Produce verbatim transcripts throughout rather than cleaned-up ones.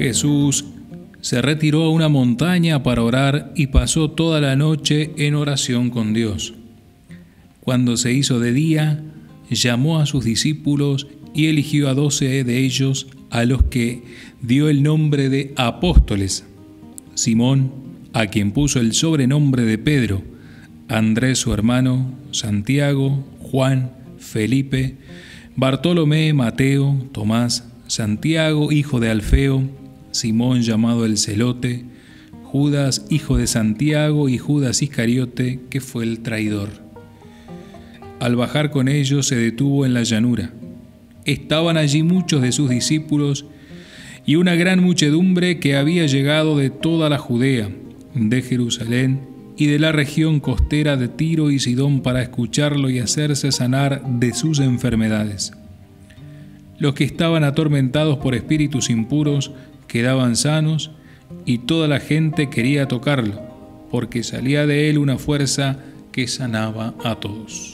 Jesús se retiró a una montaña para orar y pasó toda la noche en oración con Dios. Cuando se hizo de día, llamó a sus discípulos y eligió a doce de ellos, a los que dio el nombre de apóstoles: Simón, a quien puso el sobrenombre de Pedro; Andrés su hermano; Santiago; Juan; Felipe; Bartolomé; Mateo; Tomás; Santiago, hijo de Alfeo; Simón llamado el Celote; Judas, hijo de Santiago; y Judas Iscariote, que fue el traidor. Al bajar con ellos se detuvo en la llanura. Estaban allí muchos de sus discípulos y una gran muchedumbre que había llegado de toda la Judea, de Jerusalén y de la región costera de Tiro y Sidón para escucharlo y hacerse sanar de sus enfermedades. Los que estaban atormentados por espíritus impuros quedaban sanos, y toda la gente quería tocarlo, porque salía de él una fuerza que sanaba a todos.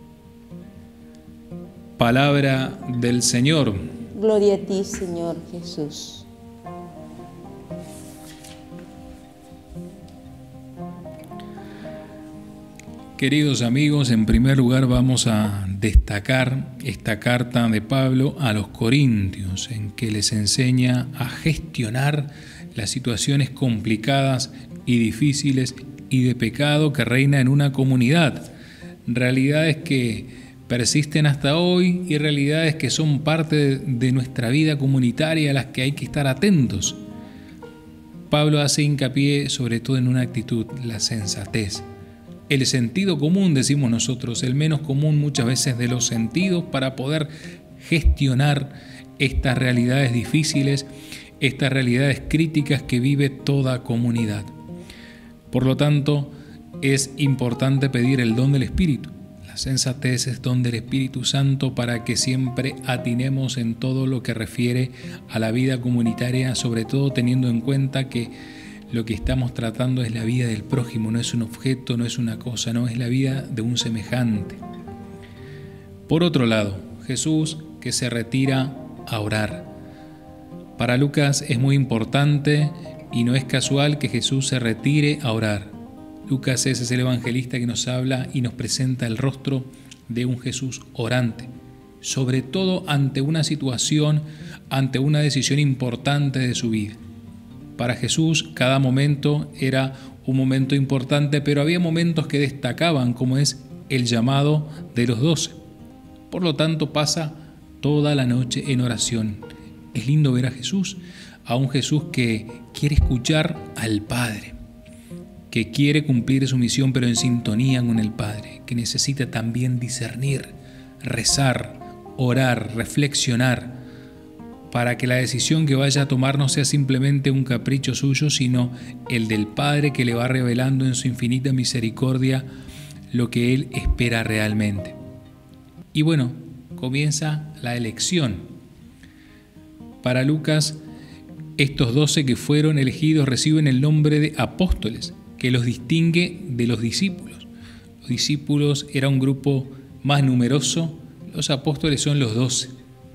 Palabra del Señor. Gloria a ti, Señor Jesús. Queridos amigos, en primer lugar vamos a destacar esta carta de Pablo a los Corintios, en que les enseña a gestionar las situaciones complicadas y difíciles y de pecado que reina en una comunidad. Realidades que persisten hasta hoy y realidades que son parte de nuestra vida comunitaria a las que hay que estar atentos. Pablo hace hincapié sobre todo en una actitud: la sensatez. El sentido común, decimos nosotros, el menos común muchas veces de los sentidos para poder gestionar estas realidades difíciles, estas realidades críticas que vive toda comunidad. Por lo tanto, es importante pedir el don del Espíritu. La sensatez es don del Espíritu Santo para que siempre atinemos en todo lo que refiere a la vida comunitaria, sobre todo teniendo en cuenta que lo que estamos tratando es la vida del prójimo, no es un objeto, no es una cosa, no, es la vida de un semejante. Por otro lado, Jesús que se retira a orar. Para Lucas es muy importante y no es casual que Jesús se retire a orar. Lucas ese es el evangelista que nos habla y nos presenta el rostro de un Jesús orante, sobre todo ante una situación, ante una decisión importante de su vida. Para Jesús cada momento era un momento importante, pero había momentos que destacaban, como es el llamado de los doce. Por lo tanto, pasa toda la noche en oración. Es lindo ver a Jesús, a un Jesús que quiere escuchar al Padre, que quiere cumplir su misión pero en sintonía con el Padre, que necesita también discernir, rezar, orar, reflexionar, para que la decisión que vaya a tomar no sea simplemente un capricho suyo, sino el del Padre que le va revelando en su infinita misericordia lo que Él espera realmente. Y bueno, comienza la elección. Para Lucas, estos doce que fueron elegidos reciben el nombre de apóstoles, que los distingue de los discípulos. Los discípulos era un grupo más numeroso, los apóstoles son los doce.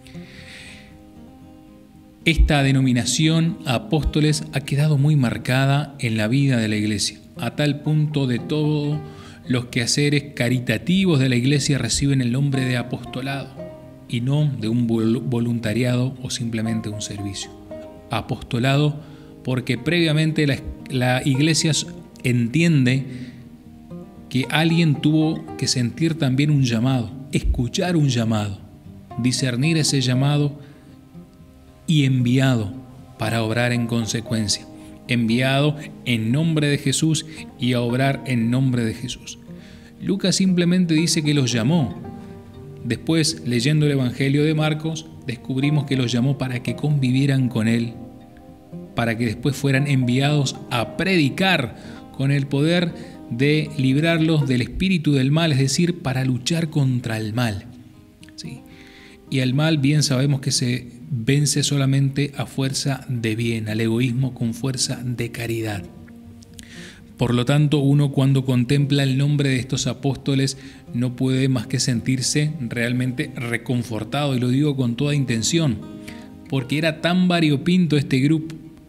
Esta denominación apóstoles ha quedado muy marcada en la vida de la Iglesia, a tal punto de todos los quehaceres caritativos de la Iglesia reciben el nombre de apostolado y no de un voluntariado o simplemente un servicio. Apostolado porque previamente la, la Iglesia entiende que alguien tuvo que sentir también un llamado, escuchar un llamado, discernir ese llamado y enviado para obrar en consecuencia, enviado en nombre de Jesús y a obrar en nombre de Jesús. Lucas simplemente dice que los llamó. Después, leyendo el Evangelio de Marcos, descubrimos que los llamó para que convivieran con Él, para que después fueran enviados a predicar con el poder de librarlos del espíritu del mal, es decir, para luchar contra el mal. ¿Sí? Y al mal bien sabemos que se vence solamente a fuerza de bien, al egoísmo con fuerza de caridad. Por lo tanto, uno cuando contempla el nombre de estos apóstoles no puede más que sentirse realmente reconfortado, y lo digo con toda intención, porque era tan variopinto este grupo,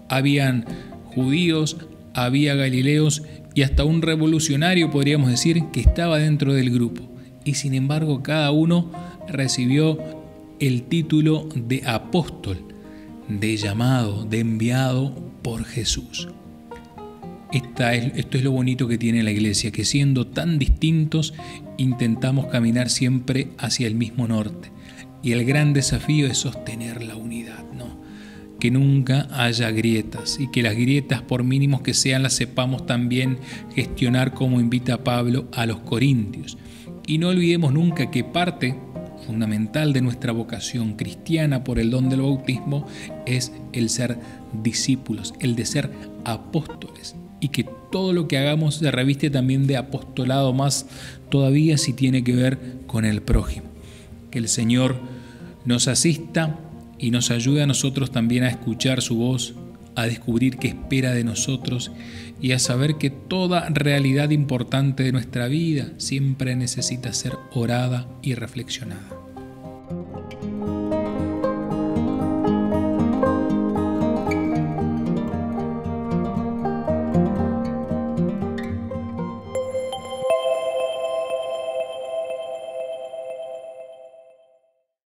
Habían judíos, había galileos y hasta un revolucionario, podríamos decir, que estaba dentro del grupo. Y sin embargo, cada uno recibió el título de apóstol, de llamado, de enviado por Jesús. Esta es, esto es lo bonito que tiene la iglesia, que siendo tan distintos, intentamos caminar siempre hacia el mismo norte. Y el gran desafío es sostener la unidad, ¿no? Que nunca haya grietas y que las grietas, por mínimos que sean, las sepamos también gestionar como invita Pablo a los corintios. Y no olvidemos nunca que parte fundamental de nuestra vocación cristiana por el don del bautismo es el ser discípulos, el de ser apóstoles, y que todo lo que hagamos se reviste también de apostolado, más todavía si tiene que ver con el prójimo. Que el Señor nos asista y nos ayude a nosotros también a escuchar su voz, a descubrir qué espera de nosotros y a saber que toda realidad importante de nuestra vida siempre necesita ser orada y reflexionada.